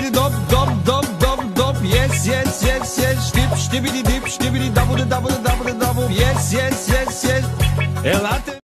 ştibidi dop dop dop dop dop. Yes yes yes yes. Ştibidi dip ştibidi dabudu dabudu dabudu dabu. Yes yes yes yes. El ate